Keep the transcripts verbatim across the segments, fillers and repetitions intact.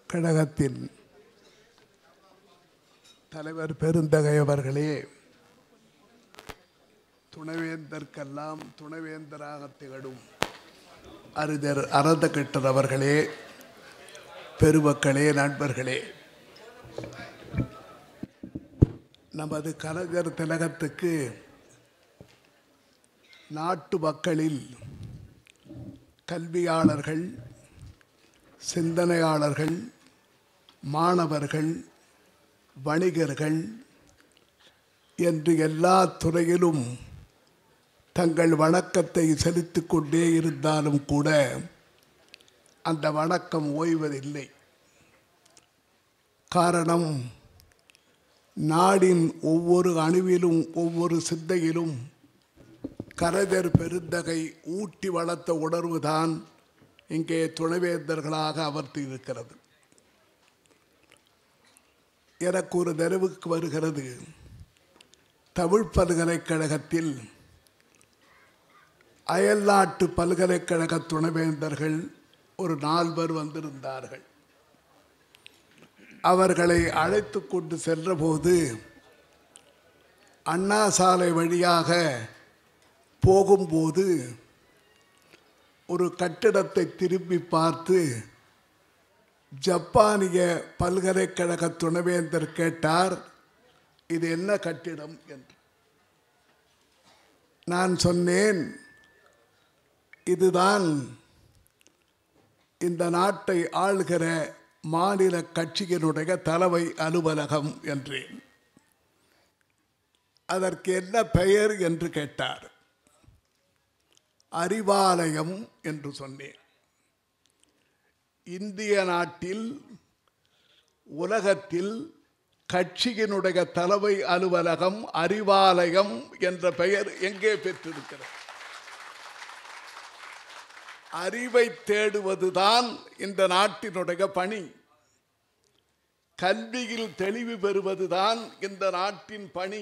கழகத்தின் தலைவர் பெருந்தகை அவர்களே, துணைவேந்தர்க்கெல்லாம் துணைவேந்தராக திகழும் அறிஞர் அறந்தகட்டர் அவர்களே, பெருமக்களே, நண்பர்களே, நமது கலைஞர் திலகத்துக்கு நாட்டு மக்களில் கல்வியாளர்கள், சிந்தனையாளர்கள், மாணவர்கள், வணிகர்கள் என்று எல்லா துறையிலும் தங்கள் வணக்கத்தை செலுத்திக் கொண்டே இருந்தாலும் கூட அந்த வணக்கம் ஓய்வதில்லை. காரணம், நாடின் ஒவ்வொரு அணுவிலும் ஒவ்வொரு சிந்தையிலும் கலைஞர் பெருந்தகை ஊட்டி வளர்த்த உணர்வுதான் இங்கே துணைவேந்தர்களாக அமர்த்தி இருக்கிறது. எனக்கு ஒரு நினைவுக்கு வருகிறது. தமிழ் பல்கலைக்கழகத்தில் அயல்நாட்டு பல்கலைக்கழக துணைவேந்தர்கள் ஒரு நால்வர் வந்திருந்தார்கள். அவர்களை அழைத்து கொண்டு சென்றபோது அண்ணா சாலை வழியாக போகும்போது ஒரு கட்டிடத்தை திரும்பி பார்த்து ஜப்பானிய பல்கலைக்கழக துணைவேந்தர் கேட்டார், இது என்ன கட்டிடம் என்று. நான் சொன்னேன், இதுதான் இந்த நாட்டை ஆள்கிற மாநில கட்சியினுடைய தலைமை அலுவலகம் என்றேன். அதற்கு என்ன பெயர் என்று கேட்டார். அறிவாலயம் என்று சொன்னேன். இந்திய நாட்டில் உலகத்தில் கட்சியினுடைய தலைமை அலுவலகம் அறிவாலயம் என்ற பெயர் எங்கே பெற்றிருக்கிறது? அறிவை தேடுவதுதான் இந்த நாட்டினுடைய பணி. கல்வியில் தெளிவு பெறுவதுதான் இந்த நாட்டின் பணி.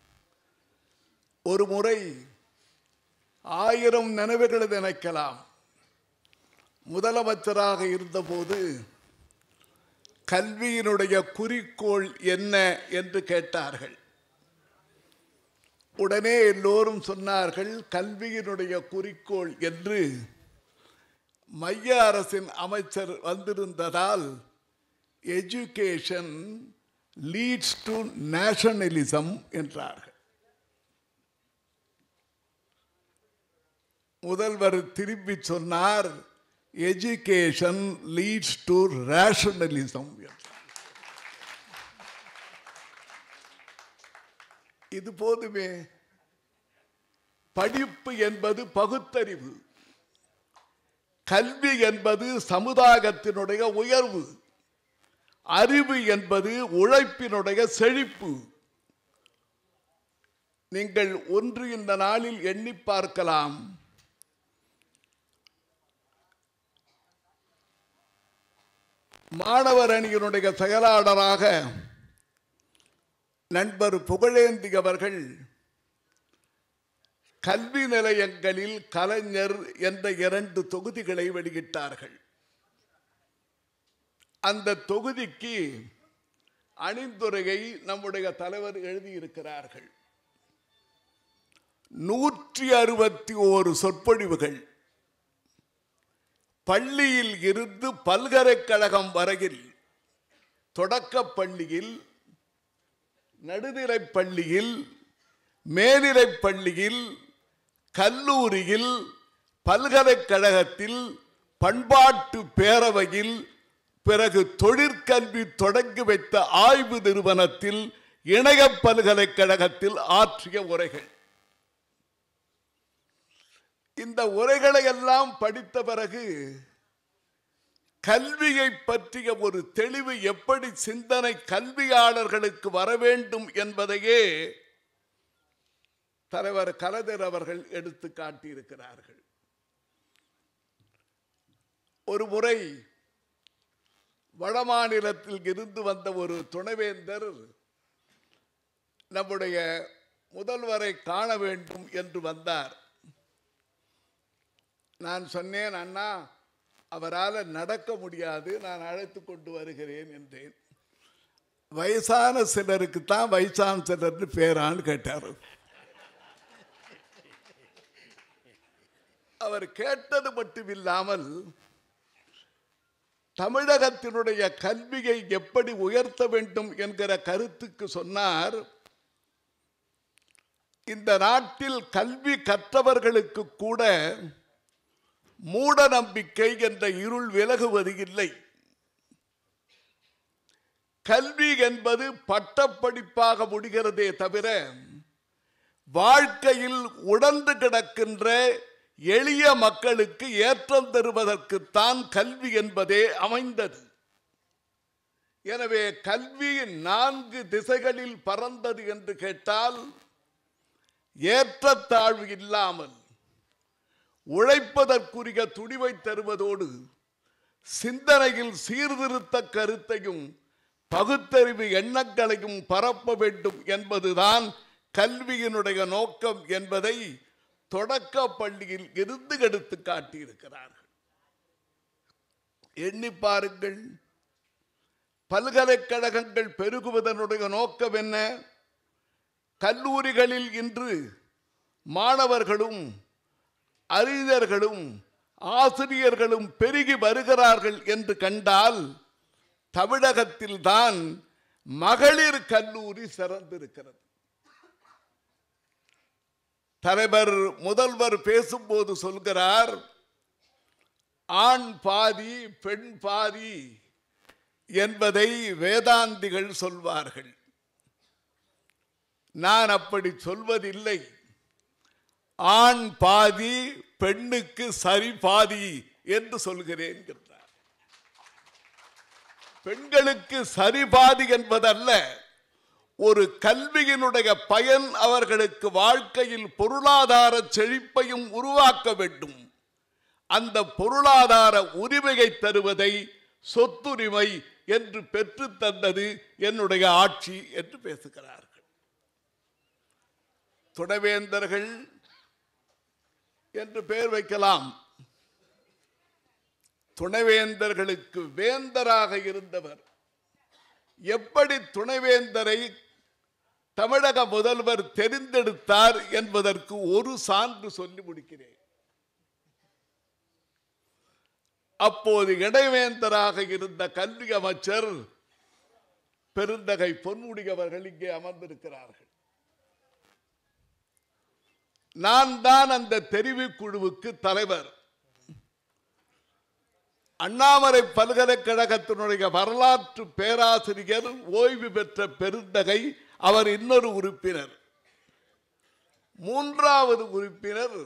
ஒரு முறை ஆயிரம் நினைவுகளை நினைக்கலாம். முதலமைச்சராக இருந்தபோது கல்வியினுடைய குறிக்கோள் என்ன என்று கேட்டார்கள். உடனே எல்லோரும் சொன்னார்கள், கல்வியினுடைய குறிக்கோள் என்று மைய அரசின் அமைச்சர் வந்திருந்ததால் எஜுகேஷன் லீட்ஸ் டு நேஷனலிசம் என்றார்கள். முதல்வர் திரும்பி சொன்னார், எஜுகேஷன் லீட்ஸ் டு ரேஷனலிசம். இது போதுமே. படிப்பு என்பது பகுத்தறிவு, கல்வி என்பது சமுதாயத்தினுடைய உயர்வு, அறிவு என்பது உழைப்பினுடைய செழிப்பு. நீங்கள் ஒன்று இந்த நாளில் எண்ணி பார்க்கலாம். மாணவர் அணியினுடைய செயலாளராக நண்பர் புகழேந்தி அவர்கள் கல்வி நிலையங்களில் கலைஞர் என்ற இரண்டு தொகுதிகளை வெளியிட்டார்கள். அந்த தொகுதிக்கு அணிந்துரையை நம்முடைய தலைவர் எழுதியிருக்கிறார்கள். நூற்றி அறுபத்தி ஓரு சொற்பொழிவுகள், பள்ளியில் இருந்து பல்கலைக்கழகம் வரையில், தொடக்கப் பள்ளியில், நடுநிலைப் பள்ளியில், மேல்நிலைப் பள்ளியில், கல்லூரியில், பல்கலைக்கழகத்தில், பண்பாட்டு பேரவையில், பிறகு தொழிற்கல்வி தொடங்கி வைத்த ஆய்வு நிறுவனத்தில், இணைய பல்கலைக்கழகத்தில் ஆற்றிய உரைகள். இந்த உரைகளை எல்லாம் படித்த பிறகு கல்வியை பற்றிய ஒரு தெளிவு எப்படி சிந்தனை கல்வியாளர்களுக்கு வர வேண்டும் என்பதையே தலைவர் கலைஞர் அவர்கள் எடுத்து காட்டியிருக்கிறார்கள். ஒரு முறை வடமாநிலத்தில் இருந்து வந்த ஒரு துணைவேந்தர் நம்முடைய முதல்வரை காண வேண்டும் என்று வந்தார். நான் சொன்னேன், அண்ணா அவரால் நடக்க முடியாது, நான் அழைத்து கொண்டு வருகிறேன் என்றேன். வயசான சிலருக்கு தான் வைஸ்-சான்சலர் பேரான்னு கேட்டார். அவர் கேட்டது மட்டுமில்லாமல் தமிழகத்தினுடைய கல்வியை எப்படி உயர்த்த வேண்டும் என்கிற கருத்துக்கு சொன்னார். இந்த நாட்டில் கல்வி கற்றவர்களுக்கு கூட மூட நம்பிக்கை என்ற இருள் விலகுவது இல்லை. கல்வி என்பது பட்டப்படிப்பாக முடிகிறதே தவிர வாழ்க்கையில் உடந்து கிடக்கின்ற எளிய மக்களுக்கு ஏற்றம் தருவதற்குத்தான் கல்வி என்பதே அமைந்தது. எனவே கல்வி நான்கு திசைகளில் பறந்தது என்று கேட்டால், ஏற்றத்தாழ்வு இல்லாமல் உழைப்பதற்குரிய துணிவை தருவதோடு சிந்தனையில் சீர்திருத்த கருத்தையும் பகுத்தறிவு எண்ணங்களையும் பரப்ப வேண்டும் என்பதுதான் கல்வியினுடைய நோக்கம் என்பதை தொடக்க பள்ளியில் இருந்து எடுத்து காட்டியிருக்கிறார்கள். எண்ணி பாருங்கள், பல்கலைக்கழகங்கள் பெருகுவதனுடைய நோக்கம் என்ன? கல்லூரிகளில் இன்று மாணவர்களும் அறிஞர்களும் ஆசிரியர்களும் பெருகி வருகிறார்கள் என்று கண்டால் தமிழகத்தில் தான் மகளிர் கல்லூரி சிறந்திருக்கிறது. தலைவர் முதல்வர் பேசும்போது சொல்கிறார், ஆண் பாதி பெண் பாதி என்பதை வேதாந்திகள் சொல்வார்கள். நான் அப்படி சொல்வதில்லை. ஆண் பாதி பெண்ணுக்கு சரி பாதி என்று சொல்கிறேன் என்றார். பெண்களுக்கு சரி பாதி என்பதல்ல, ஒரு கல்வியினுடைய பயன் அவர்களுக்கு வாழ்க்கையில் பொருளாதார செழிப்பையும் உருவாக்க வேண்டும். அந்த பொருளாதார உரிமையை தருவதை சொத்துரிமை என்று பெற்று தந்தது என்னுடைய ஆட்சி என்று பேசுகிறார்கள். துணைவேந்தர்கள் என்று பெயர் வைக்கலாம். துணைவேந்தர்களுக்கு வேந்தராக இருந்தவர். எப்படி துணைவேந்தரை தமிழக முதல்வர் தெரிந்தெடுத்தார் என்பதற்கு ஒரு சான்று சொல்லி முடிக்கிறேன். அப்போது இடைவேந்தராக இருந்த கல்வி அமைச்சர் பெருந்தகை பொன்முடி அவர்கள் இங்கே அமர்ந்திருக்கிறார்கள். நான் தான் அந்த தெரிவுக்குழுவுக்கு தலைவர். அண்ணாமலை பல்கலைக்கழகத்தினுடைய வரலாற்று பேராசிரியர் ஓய்வு பெற்ற பெருந்தகை அவர் இன்னொரு உறுப்பினர். மூன்றாவது உறுப்பினர்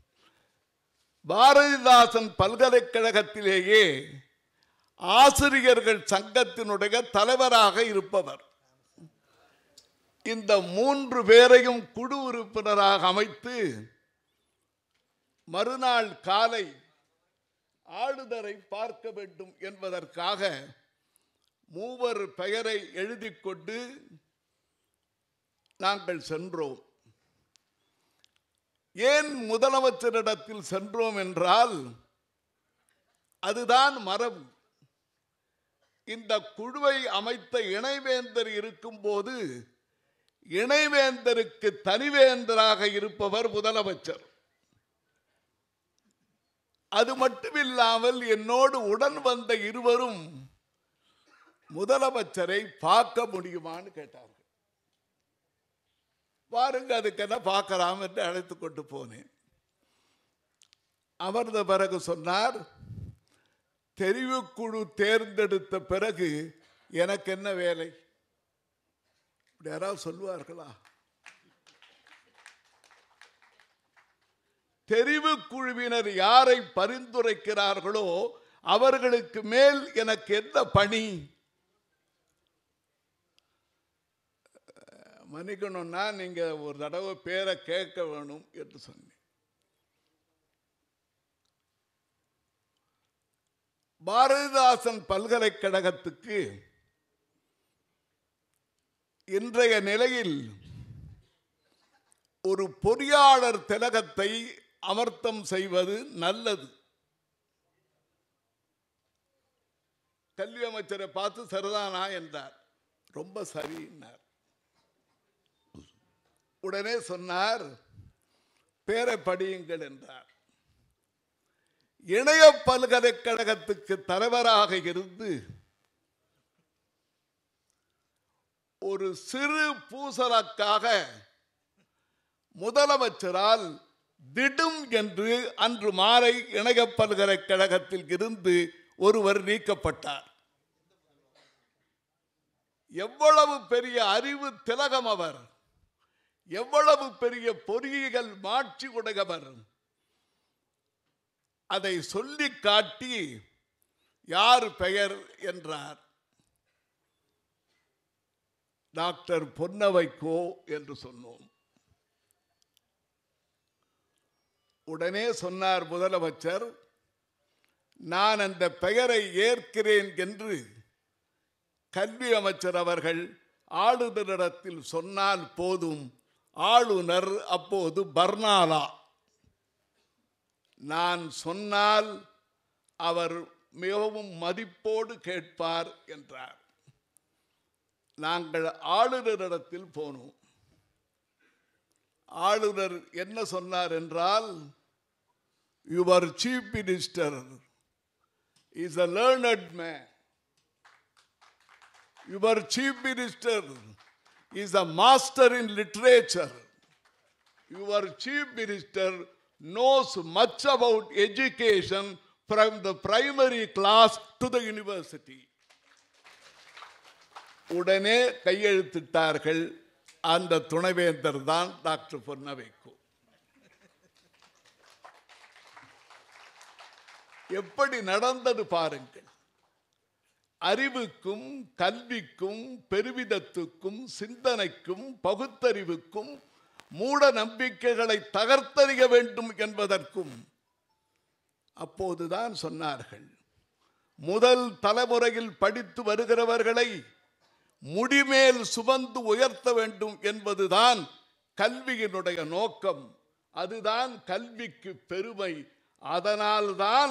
பாரதிதாசன் பல்கலைக்கழகத்திலேயே ஆசிரியர்கள் சங்கத்தினுடைய தலைவராக இருப்பவர். இந்த மூன்று பேரையும் குழு உறுப்பினராக அமைத்து மறுநாள் காலை ஆளுநரை பார்க்க வேண்டும் என்பதற்காக மூவர் பெயரை எழுதி கொண்டு நாங்கள் சென்றோம். ஏன் முதலமைச்சரிடத்தில் சென்றோம் என்றால், அதுதான் மரபு. இந்த குழுவை அமைத்த இணைவேந்தர் இருக்கும் போது இணைவேந்தருக்கு தனிவேந்தராக இருப்பவர் முதலமைச்சர். அது மட்டுமில்லாமல் என்னோடு உடன் வந்த இருவரும் முதலமைச்சரை பார்க்க முடியுமான்னு கேட்டார்கள். பாருங்க, அதுக்கு என்ன பார்க்கலாம் என்று அழைத்து கொண்டு போனேன். அமர்ந்த பிறகு சொன்னார், தெரிவுக்குழு தேர்ந்தெடுத்த பிறகு எனக்கு என்ன வேலை? யாராவது சொல்வார்களா? தெரிவு குழுவினர் யாரை பரிந்துரைக்கிறார்களோ அவர்களுக்கு மேல் எனக்கு என்ன பணி? மன்னிக்கணும்னா நீங்க ஒரு தடவை பேரை கேட்க வேணும் என்று சொன்னேன். பாரதிதாசன் பல்கலைக்கழகத்துக்கு இன்றைய நிலையில் ஒரு பொறியாளர் திலகத்தை அமர்த்தம் செய்வது நல்லது. கல்வி அமைச்சரை பார்த்து சரிதானா என்றார். ரொம்ப சரின்னார். உடனே சொன்னார், பேரை படியுங்கள் என்றார். இணைய பல்கலைக்கழகத்துக்கு தலைவராக இருந்து ஒரு சிறு பூசலுக்காக முதலமைச்சரால் திடும் என்று அன்று மாலை இணைய பல்கலைக்கழகத்தில் இருந்து ஒருவர் நீக்கப்பட்டார். எவ்வளவு பெரிய அறிவு திலகம் அவர், எவ்வளவு பெரிய பொறியியல் மாட்சி உடையவர். அதை சொல்லி காட்டி யார் பெயர் என்றார். டாக்டர் பொன்னவைக்கோ என்று சொன்னோம். உடனே சொன்னார் முதலமைச்சர், நான் அந்த பெயரை ஏற்கிறேன் என்று கல்வி அமைச்சர் அவர்கள் ஆளுநரிடத்தில் சொன்னால் போதும். ஆளுநர் அப்போது பர்னாலா. நான் சொன்னால் அவர் மிகவும் மதிப்போடு கேட்பார் என்றார். நாங்கள் ஆளுநரிடத்தில் போனோம். ஆளுநர் என்ன சொன்னார் என்றால், your chief minister is a learned man. Your chief minister is a master in literature. Your chief minister knows much about education from the primary class to the university. உடனே கையெழுத்திட்டார்கள். அந்த துணைவேந்தர் தான் டாக்டர் பொன்னவைக்கோ. எப்படி நடந்தது பாருங்கள். அறிவுக்கும் கல்விக்கும் பெருமிதத்துக்கும் சிந்தனைக்கும் பகுத்தறிவுக்கும் மூட நம்பிக்கைகளை தகர்த்தறிய வேண்டும் என்பதற்கும் அப்போதுதான் சொன்னார்கள், முதல் தலைமுறையில் படித்து வருகிறவர்களை முடிமேல் சுமந்து உயர்த்த வேண்டும் என்பதுதான் கல்வியினுடைய நோக்கம். அதுதான் கல்விக்கு பெருமை. அதனால்தான்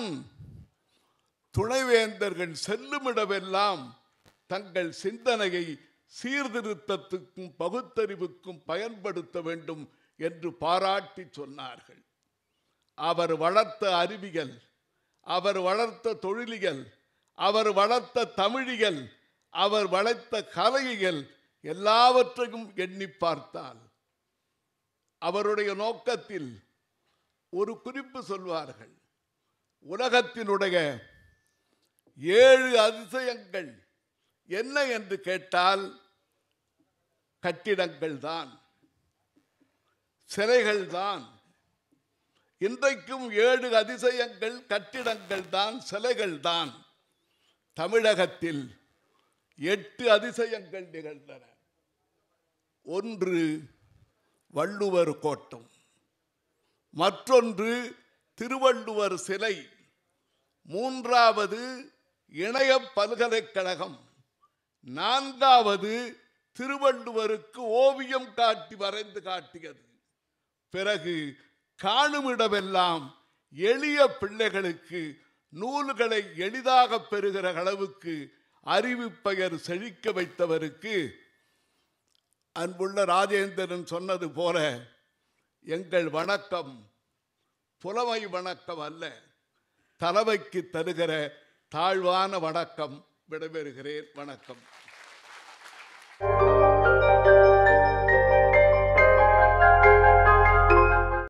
துணைவேந்தர்கள் செல்லுமிடமெல்லாம் தங்கள் சிந்தனையை சீர்திருத்தத்துக்கும் பகுத்தறிவுக்கும் பயன்படுத்த வேண்டும் என்று பாராட்டி சொன்னார்கள். அவர் வளர்த்த அறிவியல், அவர் வளர்த்த தொழிலியல், அவர் வளர்த்த தமிழியல், அவர் வளர்த்த கலையியல் எல்லாவற்றையும் எண்ணி பார்த்தால் அவருடைய நோக்கத்தில் ஒரு குறிப்பு சொல்வார்கள். உலகத்தினுடைய ஏழு அதிசயங்கள் என்ன என்று கேட்டால் கட்டிடங்கள் தான், சிலைகள் தான். இன்றைக்கும் ஏழு அதிசயங்கள் கட்டிடங்கள் தான், சிலைகள் தான். தமிழகத்தில் எட்டு அதிசயங்கள் நிகழ்ந்தன. ஒன்று வள்ளுவர் கோட்டம், மற்றொன்று திருவள்ளுவர் சிலை, மூன்றாவது இணைய பல்கலைக்கழகம், நான்காவது திருவள்ளுவருக்கு ஓவியம் காட்டி வரைந்து காட்டியது. பிறகு காணுமிடமெல்லாம் எளிய பிள்ளைகளுக்கு நூல்களை எளிதாக பெறுகிற அளவுக்கு அறிவு பெயர் செழிக்க வைத்தவருக்கு அன்புள்ள ராஜேந்திரன் சொன்னது போல எங்கள் வணக்கம் புலமை வணக்கம் அல்ல, தலைமைக்கு தருகிற தாழ்வான வணக்கம். விடைபெறுகிறேன். வணக்கம்.